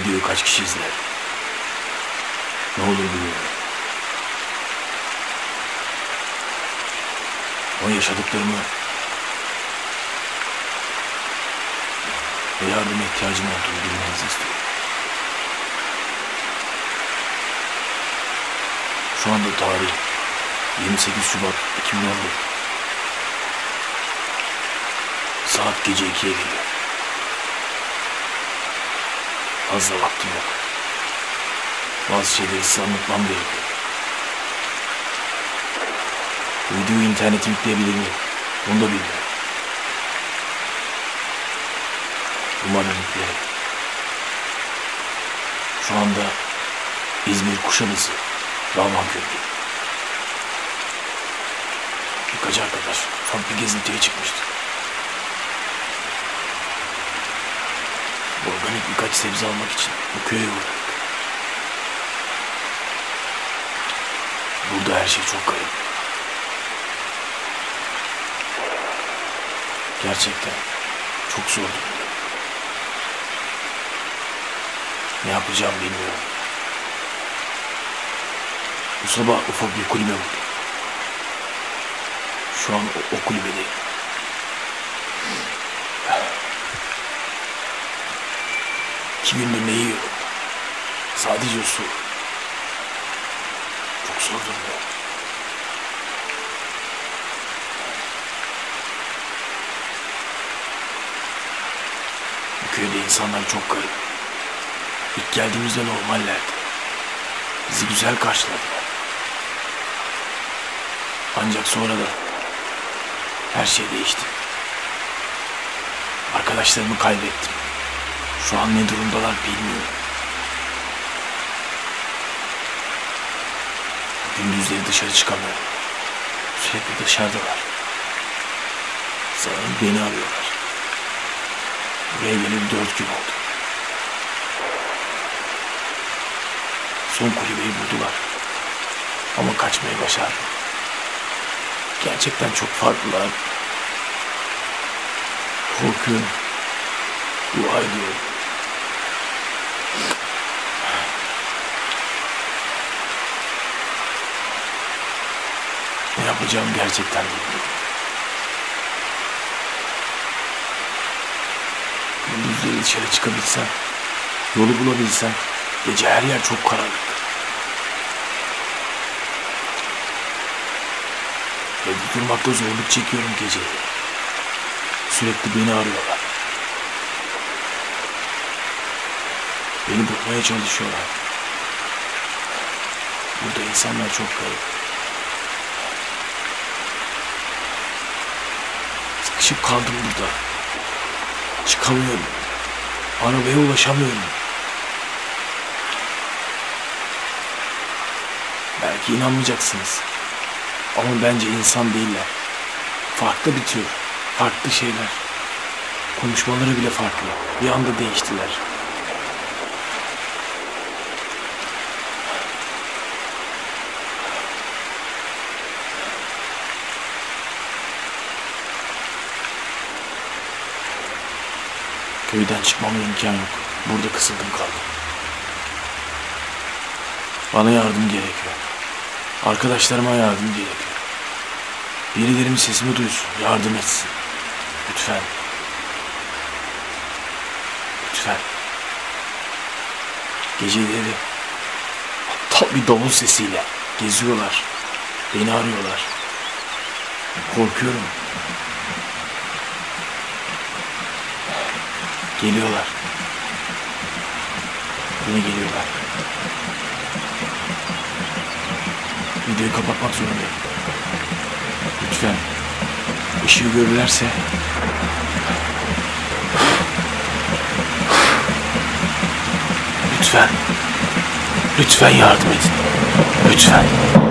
videoyu kaç kişi izler? Ne olur bilmiyorum. O yaşadıklarımı ve yardıma ihtiyacım olduğunu bilmenizi istiyorum. Şu anda tarih 28 Şubat 2014. Saat gece 2'ye geliyor. Fazla vaktim yok. Bazı şeyleri size anlatmam gerekiyor. Bu videoyu internete yükleyebilir miyim? Onu da bilmiyorum. Umarım yüklerim. Şu anda İzmir Kuşadası Rahmanköy'deyim. Birkaç arkadaş ufak bir gezintiye çıkmıştı. Organik birkaç sebze almak için bu köye uğradık. Burada her şey çok garip. Gerçekten çok zor durumda. Ne yapacağım bilmiyorum. Bu sabah ufak bir kulübe buldum. Şu an o kulübedeyim. İki gündür ne yiyorum? Sadece su. Çok zor durumda. Bu köyde insanlar çok garip. İlk geldiğimizde normallerdi. Bizi güzel karşıladılar. Ancak sonra da her şey değişti. Arkadaşlarımı kaybettim. Şu an ne durumdalar bilmiyorum. Gündüzleri dışarı çıkamıyorum. Sürekli dışarıdalar. Sanırım beni arıyorlar. Buraya geleli 4 gün oldu. Son kulübeyi buldular. Ama kaçmayı başardım. Gerçekten çok farklılar. Korkuyorum. Dua ediyorum. Ne yapacağım gerçekten bilmiyorum. Gündüzleri dışarı çıkabilsem, yolu bulabilsem, gece her yer çok karanlık. Evde durmakta zorluk çekiyorum gece. Sürekli beni arıyorlar. Beni bulmaya çalışıyorlar. Burada insanlar çok garip. Sıkışıp kaldım burada. Çıkamıyorum. Arabaya ulaşamıyorum. Belki inanmayacaksınız. Ama bence insan değiller. Farklı bir tür. Farklı şeyler. Konuşmaları bile farklı. Bir anda değiştiler. Köyden çıkmama imkan yok. Burada kısıldım kaldım. Bana yardım gerekiyor. Arkadaşlarıma yardım gerekiyor. Birileri mi sesimi duysun, yardım etsin. Lütfen. Lütfen. Geceleri aptal bir davul sesiyle geziyorlar. Beni arıyorlar. Korkuyorum. Geliyorlar. Yine geliyorlar. Videoyu kapatmak zorundayım. Lütfen. Işığı görürlerse. Lütfen. Lütfen yardım edin. Lütfen.